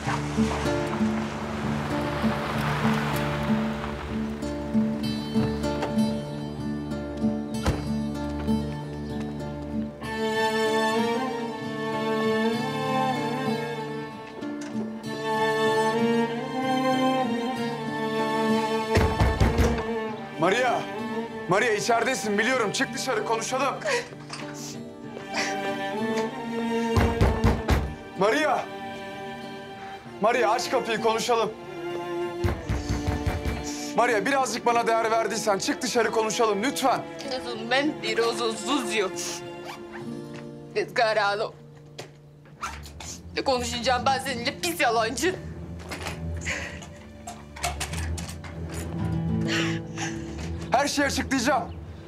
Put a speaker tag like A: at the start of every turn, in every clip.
A: Maria! Maria içeridesin biliyorum. Çık dışarı konuşalım. Maria! Maria aç kapıyı konuşalım. Maria birazcık bana değer verdiysen çık dışarı konuşalım lütfen.
B: Ben bir rozuzluyum. Karalı. Ne konuşacağım ben seninle pis yalancı.
A: Her şeyi açıklayacağım.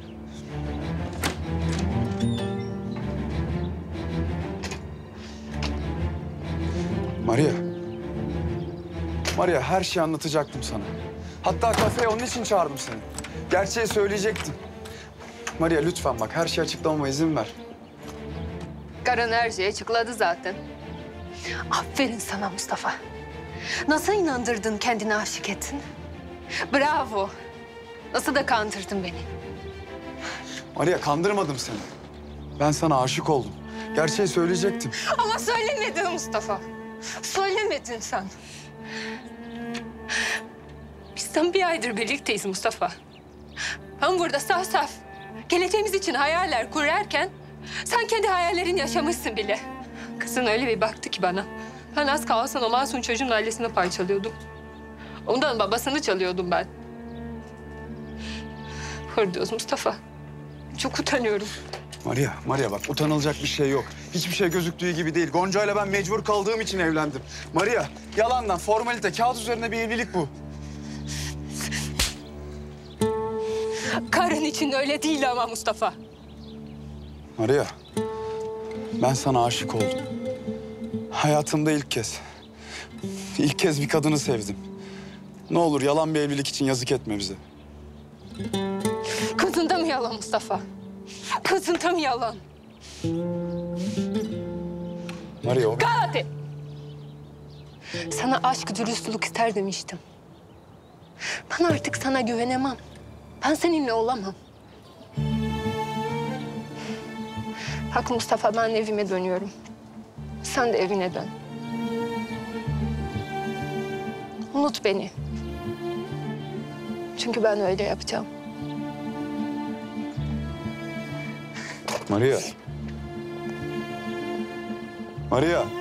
A: Maria. Maria her şeyi anlatacaktım sana. Hatta kafeye onun için çağırdım seni. Gerçeği söyleyecektim. Maria lütfen bak her şeyi açıklamama izin ver.
B: Karın her şeyi açıkladı zaten. Aferin sana Mustafa. Nasıl inandırdın kendine aşık ettin? Bravo. Nasıl da kandırdın beni.
A: Maria kandırmadım seni. Ben sana aşık oldum. Gerçeği söyleyecektim.
B: Ama söylemedin Mustafa. Söylemedin sen. Bizden bir aydır birlikteyiz Mustafa. Ben burada saf saf geleceğimiz için hayaller kurarken sen kendi hayallerini yaşamışsın bile. Kızın öyle bir baktı ki bana. Ben az kalsın o masum çocuğun ailesini parçalıyordum. Ondan babasını çalıyordum ben. Hırdiyoruz Mustafa. Çok utanıyorum.
A: Maria bak utanılacak bir şey yok. Hiçbir şey gözüktüğü gibi değil. Gonca'yla ben mecbur kaldığım için evlendim. Maria, yalandan formalite, kağıt üzerine bir evlilik bu.
B: Karın için öyle değil ama Mustafa.
A: Maria, ben sana aşık oldum. Hayatımda ilk kez. İlk kez bir kadını sevdim. Ne olur yalan bir evlilik için yazık etme bize.
B: Kızında mı yalan Mustafa? Kızında mı yalan?
A: Maria o...
B: Kal hadi. Sana aşk, dürüstlük ister demiştim. Ben artık sana güvenemem. Ben seninle olamam. Bak Mustafa, ben evime dönüyorum. Sen de evine dön. Unut beni. Çünkü ben öyle yapacağım.
A: Maria. Maria.